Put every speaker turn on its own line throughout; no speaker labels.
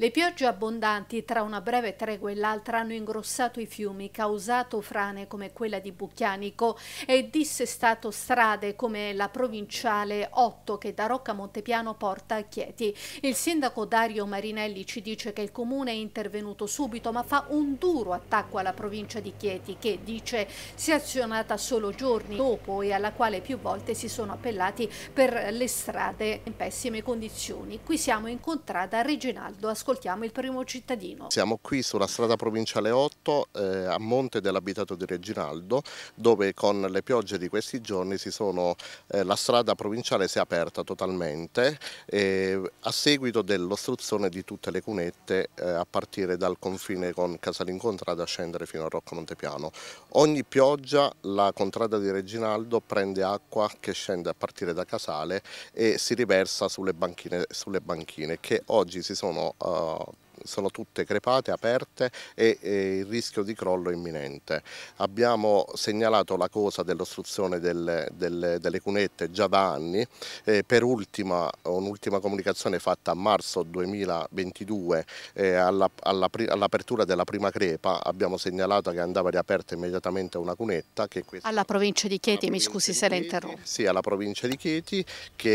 Le piogge abbondanti tra una breve tregua e l'altra hanno ingrossato i fiumi, causato frane come quella di Bucchianico e dissestato strade come la provinciale 8 che da Rocca Montepiano porta a Chieti. Il sindaco Dario Marinelli ci dice che il comune è intervenuto subito, ma fa un duro attacco alla provincia di Chieti che dice si è azionata solo giorni dopo e alla quale più volte si sono appellati per le strade in pessime condizioni. Qui siamo in contrada Reginaldo. Ascoltiamo il primo cittadino.
Siamo qui sulla strada provinciale 8 a monte dell'abitato di Reginaldo, dove con le piogge di questi giorni la strada provinciale si è aperta totalmente a seguito dell'ostruzione di tutte le cunette a partire dal confine con Casalincontrada a scendere fino a Rocca Montepiano. Ogni pioggia la contrada di Reginaldo prende acqua che scende a partire da Casale e si riversa sulle banchine che oggi sono tutte crepate, aperte e il rischio di crollo è imminente. Abbiamo segnalato la cosa dell'ostruzione delle cunette già da anni, per un'ultima comunicazione fatta a marzo 2022 all'apertura della prima crepa abbiamo segnalato che andava riaperta immediatamente una cunetta.
Alla provincia di Chieti, mi scusi se la interrompo.
Sì, alla provincia di Chieti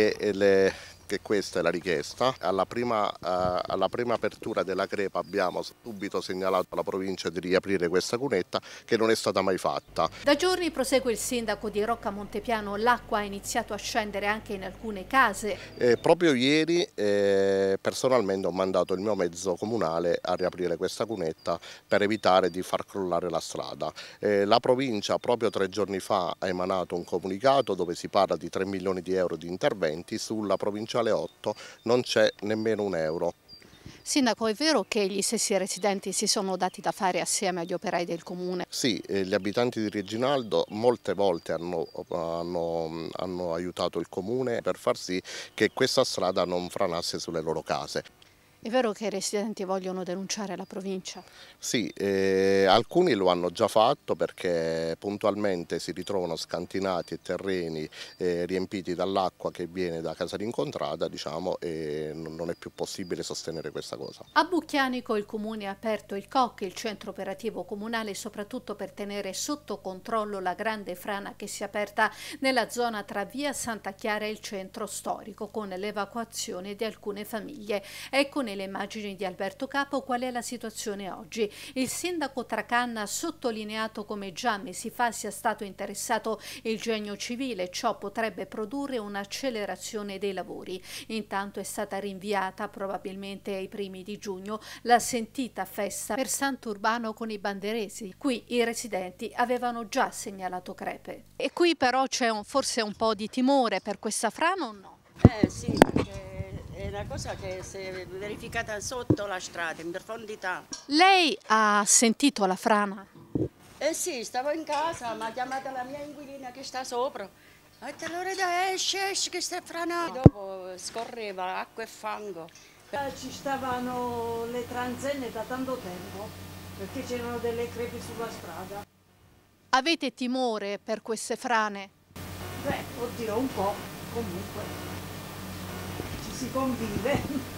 che questa è la richiesta. Alla prima apertura della crepa abbiamo subito segnalato alla provincia di riaprire questa cunetta che non è stata mai fatta.
Da giorni, prosegue il sindaco di Rocca Montepiano, l'acqua ha iniziato a scendere anche in alcune case.
Proprio ieri personalmente ho mandato il mio mezzo comunale a riaprire questa cunetta per evitare di far crollare la strada. La provincia proprio 3 giorni fa ha emanato un comunicato dove si parla di 3 milioni di euro di interventi. Sulla provinciale 8 non c'è nemmeno un euro.
Sindaco, è vero che gli stessi residenti si sono dati da fare assieme agli operai del comune?
Sì, gli abitanti di Reginaldo molte volte hanno aiutato il comune per far sì che questa strada non franasse sulle loro case.
È vero che i residenti vogliono denunciare la provincia?
Sì, alcuni lo hanno già fatto perché puntualmente si ritrovano scantinati terreni riempiti dall'acqua che viene da Casalincontrada, diciamo, e non è più possibile sostenere questa cosa.
A Bucchianico il comune ha aperto il COC, il centro operativo comunale, soprattutto per tenere sotto controllo la grande frana che si è aperta nella zona tra via Santa Chiara e il centro storico, con l'evacuazione di alcune famiglie. Ecco nelle immagini di Alberto Capo qual è la situazione oggi. Il sindaco Tracanna ha sottolineato come già mesi fa sia stato interessato il genio civile, ciò potrebbe produrre un'accelerazione dei lavori. Intanto è stata rinviata probabilmente ai primi di giugno la sentita festa per Sant'Urbano con i banderesi. Qui i residenti avevano già segnalato crepe. E qui però c'è forse un po' di timore per questa frana o no?
Sì, perché è una cosa che si è verificata sotto la strada, in profondità.
Lei ha sentito la frana?
Sì, stavo in casa, mi ha chiamata la mia inquilina che sta sopra. Ha detto allora esci che sta frana. Dopo scorreva acqua e fango.
Ci stavano le transenne da tanto tempo, perché c'erano delle crepe sulla strada.
Avete timore per queste frane?
Beh, oddio, un po', comunque. Ci si convive.